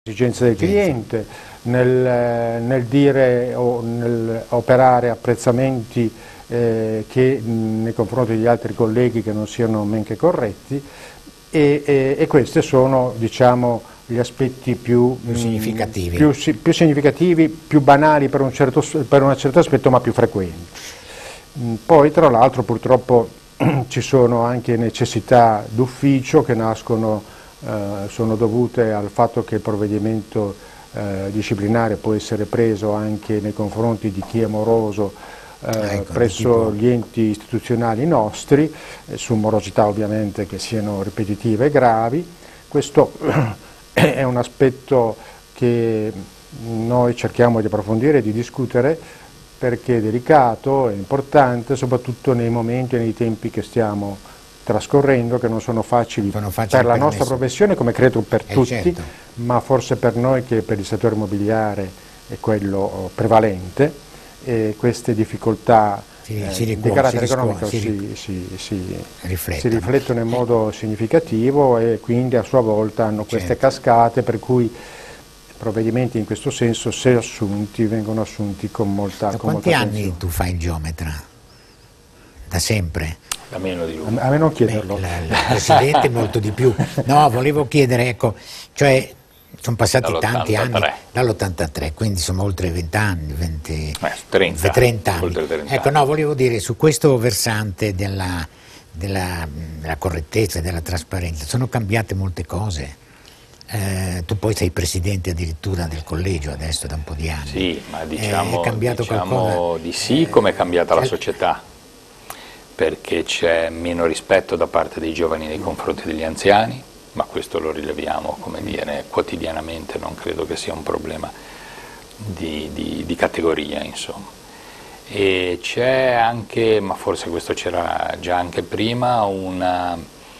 esigenze del cliente, nel dire o nel operare apprezzamenti che nei confronti degli altri colleghi che non siano men che corretti, e questi sono, diciamo, gli aspetti più significativi, più banali per un certo aspetto, ma più frequenti. Poi tra l'altro purtroppo ci sono anche necessità d'ufficio che nascono, sono dovute al fatto che il provvedimento disciplinare può essere preso anche nei confronti di chi è moroso presso gli enti istituzionali nostri, su morosità ovviamente che siano ripetitive e gravi. Questo è un aspetto che noi cerchiamo di approfondire e di discutere, perché è delicato, è importante, soprattutto nei momenti e nei tempi che stiamo trascorrendo, che non sono facili per la nostra professione, come credo per tutti, certo, ma forse per noi, che per il settore immobiliare è quello prevalente, e queste difficoltà di carattere economico si riflettono in modo significativo, e quindi a sua volta hanno queste cascate, per cui provvedimenti in questo senso, se assunti, vengono assunti con molta attenzione. Da quanti anni tu fai il geometra? Da sempre? Da meno di lui. A me non chiederlo. Il Presidente molto di più. No, volevo chiedere, ecco, cioè sono passati tanti anni, dall'83, quindi sono oltre 20 anni, 30 anni. Ecco, no, volevo dire, su questo versante della correttezza e della trasparenza, sono cambiate molte cose. Tu poi sei presidente addirittura del collegio adesso da un po' di anni. Sì, ma diciamo qualcosa? Di sì, come è cambiata la società, perché c'è meno rispetto da parte dei giovani nei confronti degli anziani, ma questo lo rileviamo, come dire, quotidianamente, non credo che sia un problema di categoria, insomma. E c'è anche, ma forse questo c'era già anche prima, una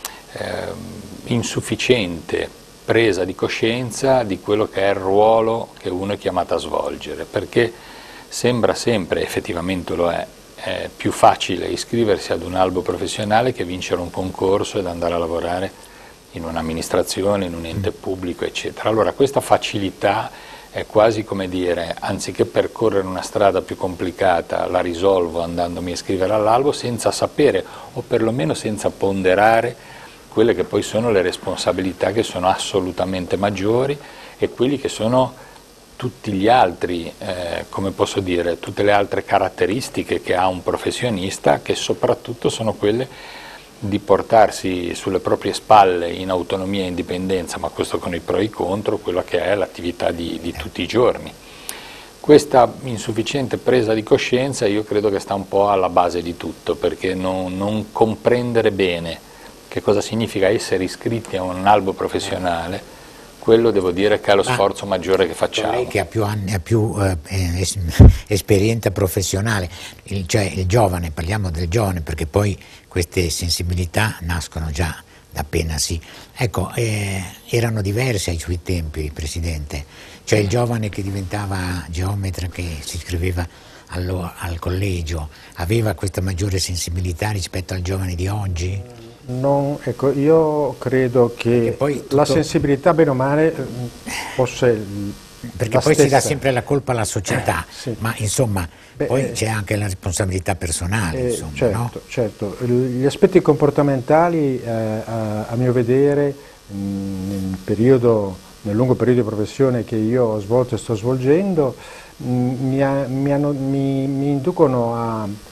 insufficiente presa di coscienza di quello che è il ruolo che uno è chiamato a svolgere, perché sembra sempre, effettivamente lo è più facile iscriversi ad un albo professionale che vincere un concorso ed andare a lavorare in un'amministrazione, in un ente pubblico, eccetera. Allora questa facilità è quasi come dire, anziché percorrere una strada più complicata, la risolvo andandomi a iscrivere all'albo senza sapere, o perlomeno senza ponderare, quelle che poi sono le responsabilità che sono assolutamente maggiori, e quelli che sono tutti gli altri, come posso dire, tutte le altre caratteristiche che ha un professionista, che soprattutto sono quelle di portarsi sulle proprie spalle in autonomia e indipendenza, ma questo con i pro e i contro, quella che è l'attività di tutti i giorni. Questa insufficiente presa di coscienza io credo che sta un po' alla base di tutto, perché non comprendere bene che cosa significa essere iscritti a un albo professionale, quello devo dire che è lo sforzo maggiore che facciamo. Lei che ha più anni, ha più esperienza professionale, cioè il giovane, parliamo del giovane perché poi queste sensibilità nascono già da appena Ecco, erano diverse ai suoi tempi, Presidente, cioè il giovane che diventava geometra, che si iscriveva al collegio, aveva questa maggiore sensibilità rispetto al giovane di oggi? No, ecco, io credo che la sensibilità, bene o male, fosse perché poi si dà sempre la colpa alla società, sì, ma insomma poi c'è anche la responsabilità personale, insomma, certo, no? Certo. Gli aspetti comportamentali, a mio vedere, nel lungo periodo di professione che io ho svolto e sto svolgendo, mi inducono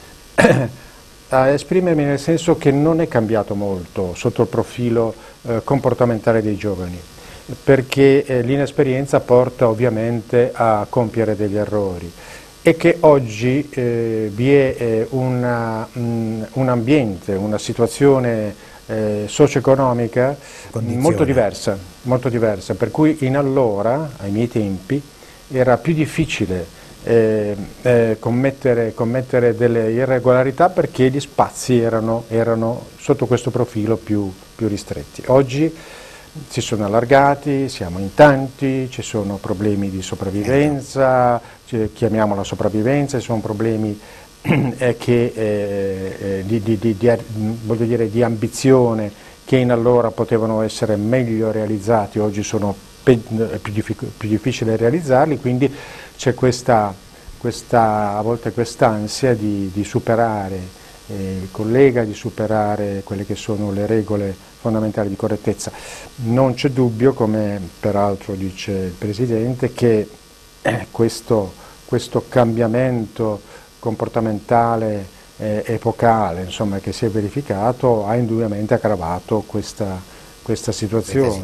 a esprimermi nel senso che non è cambiato molto sotto il profilo comportamentale dei giovani, perché l'inesperienza porta ovviamente a compiere degli errori, e che oggi vi è un ambiente, una situazione socio-economica molto diversa, per cui in allora, ai miei tempi, era più difficile commettere delle irregolarità, perché gli spazi erano sotto questo profilo più ristretti. Oggi si sono allargati, siamo in tanti, ci sono problemi di sopravvivenza, chiamiamola sopravvivenza, ci sono problemi voglio dire, di ambizione, che in allora potevano essere meglio realizzati, oggi sono più difficile realizzarli, quindi c'è a volte quest'ansia di superare il collega, di superare quelle che sono le regole fondamentali di correttezza. Non c'è dubbio, come peraltro dice il Presidente, che questo cambiamento comportamentale epocale, insomma, che si è verificato ha indubbiamente aggravato questa situazione.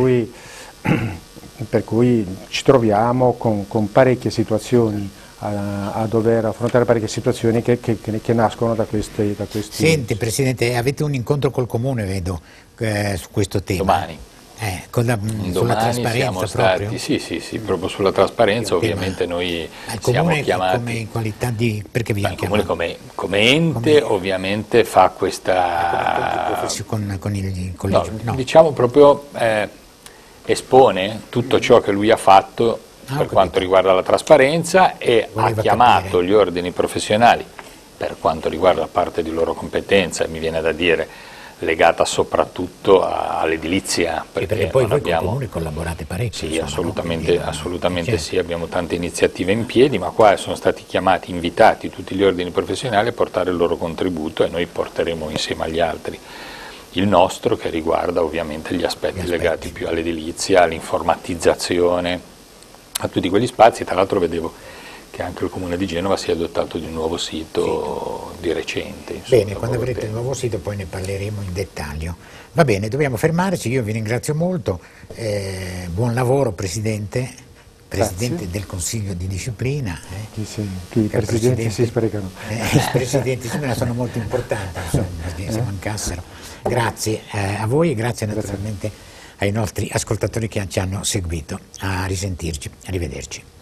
Per cui ci troviamo con parecchie situazioni a dover affrontare parecchie situazioni che nascono da questi. Senti Presidente, avete un incontro col Comune, vedo, su questo tema. Domani. Sulla trasparenza siamo stati, proprio? Sì, proprio sulla trasparenza. Ovviamente noi siamo chiamati. Come in qualità di... perché vi il Comune come ente ovviamente fa questa... con il collegio? No. Diciamo proprio espone tutto ciò che lui ha fatto per quanto riguarda la trasparenza e ha chiamato gli ordini professionali per quanto riguarda la parte di loro competenza, mi viene da dire legata soprattutto all'edilizia, perché poi voi con il Comune collaborate parecchio. Sì, assolutamente sì, abbiamo tante iniziative in piedi, ma qua sono stati invitati tutti gli ordini professionali a portare il loro contributo e noi porteremo insieme agli altri il nostro, che riguarda ovviamente gli aspetti legati più all'edilizia, all'informatizzazione, a tutti quegli spazi. Tra l'altro vedevo che anche il Comune di Genova si è dotato di un nuovo sito di recente. Insomma, bene, quando avrete il nuovo sito poi ne parleremo in dettaglio. Va bene, dobbiamo fermarci, io vi ringrazio molto, buon lavoro Presidente del Consiglio di Disciplina. I presidenti si sprecano. I presidenti sono molto importanti, insomma, se mancassero. Grazie a voi e grazie naturalmente ai nostri ascoltatori che ci hanno seguito. A risentirci, arrivederci.